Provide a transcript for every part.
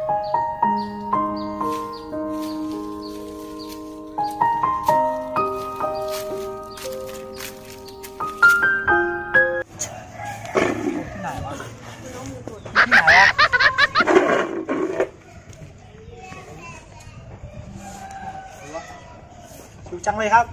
ที่ไหนวะที่ไหนวะดูจังเลยครับ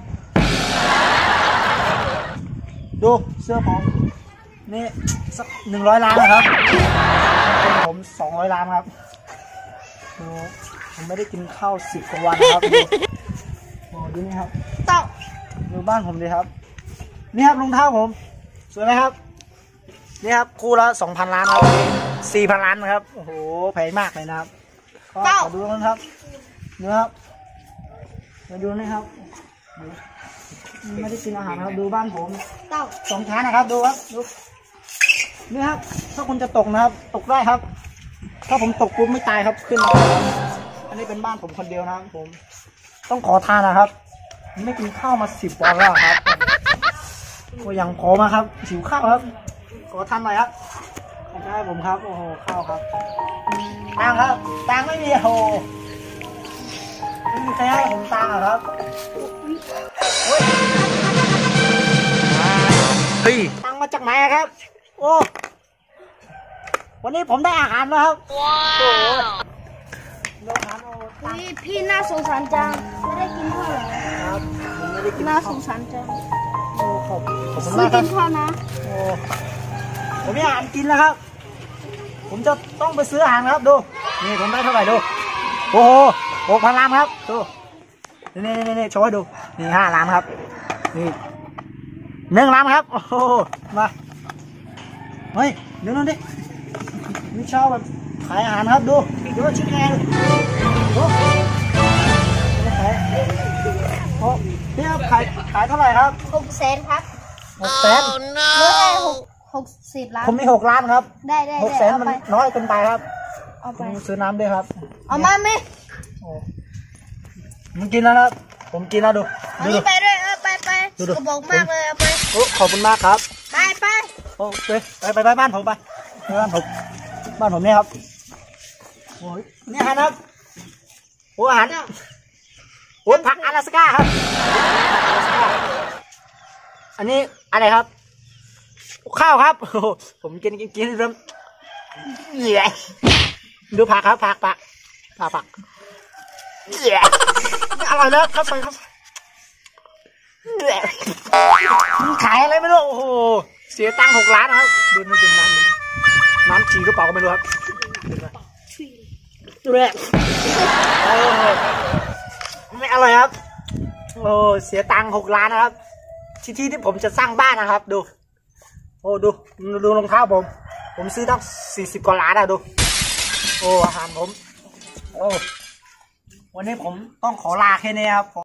ดูเสื้อผมนี่สัก100 ล้านนะครับเป็นผม200 ล้านครับดูผมไม่ได้กินข้าว10 กว่าวันครับดูนี่ครับดูบ้านผมดีครับนี่ครับรองเท้าผมสวยไหมครับนี่ครับคู่ละ2,000 ล้านครับ4,000 ล้านนะครับโอ้โหแพงมากเลยนะครับก็ขอดูกันครับดูครับมาดูนี่ครับไม่ได้กินอาหารครับดูบ้านผม2 ชั้นนะครับดูครับดูนี่ครับถ้าคุณจะตกนะครับตกได้ครับถ้าผมตกปุ๊บไม่ตายครับขึ้นมาอันนี้เป็นบ้านผมคนเดียวนะครับผมต้องขอทานนะครับไม่กินข้าวมา10 วันแล้วครับก็ยังพอมาครับหิวข้าวครับขอทานหน่อยครับใช่ผมครับโอ้โหข้าวครับตังครับตังไม่มีโอ้ไม่มีใครให้ผมตังครับเฮ้ยตังมาจากไหนครับโอ้วันนี้ผมได้อาหารแล้วครับว้าวพี่น่าสงสารจังไม่ได้กินข้าวเหรอครับผมไม่ได้กินน่าสงสารจังโอ้ขอบคุณมากครับกินข้าวนะโอ้ผมมีอาหารกินแล้วครับผมจะต้องไปซื้ออาหารครับดูนี่ผมได้เท่าไหร่ดูโอ้โห6,000 ล้านครับดูนี่โชว์ให้ดูนี่5 ล้านครับนี่1 ล้านครับโอ้โหมาเฮ้ยเดี๋ยวนั่นดินี่ชอบแบบขายอาหารครับดูชิ้นแกงดูขายโอ้พี่ครับขายเท่าไหร่ครับ 600,000ครับ 600,000 ไม่ได้60 ล้านผมมี6 ล้านครับได้ 600,000มันน้อยเกินไปครับเอาไปซื้อน้ำด้วยครับเอามาไหมมึงกินแล้วครับผมกินแล้วดูไปด้วยไปกระบอกมากเลยเอาไปโอ้ขอบคุณมากครับไปโอ้ไปบ้านผมไปบ้านผมนี่ครับโอ้ยนี่อาหารครับโอ้อาหารโอ้ผักอลาสก้าครับอันนี้อะไรครับข้าวครับผมกินเริ่มเหนื่อยดูผักครับผักเหนื่อยอร่อยนะครับไปครับเหนื่อยมันขายอะไรไม่รู้โอ้โหเสียตังค์6 ล้านครับดูน้ำฉี่กระเป๋าก็ไม่รู้ครับดูเลยไม่อร่อยครับโอ้เสียตังค์6 ล้านนะครับที่ผมจะสร้างบ้านนะครับดูโอ้ดูรองเท้าผมซื้อตั้ง40 กว่าล้านอะดูโอ้อาหารผมโอ้วันนี้ผมต้องขอลาแค่นี้ครับ